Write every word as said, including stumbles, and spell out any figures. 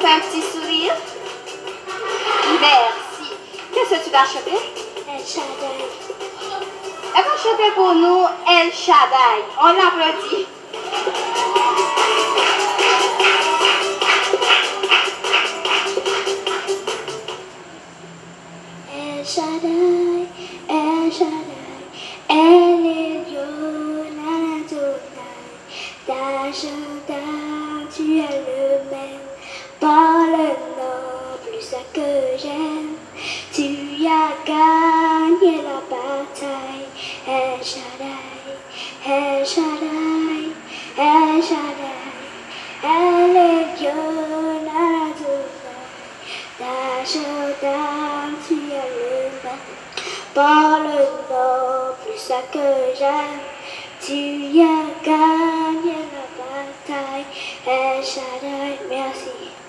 fait un petit sourire? Merci. Qu'est-ce que tu vas chanter? El Shaddai. Elle va chanter pour nous El Shaddai. On l'applaudit. El Shaddai, El Shaddai, El Elyon Adonai, ta Shaddai, tu es le même, par le nom plus ça que j'aime, tu as gagné la bataille, El Shaddai, El Shaddai, El Shaddai, El Elyon Adonai, ta Shaddai, tu es le même, par le nom plus ça que j'aime, tu as gagné la bataille, El Shaddai, merci.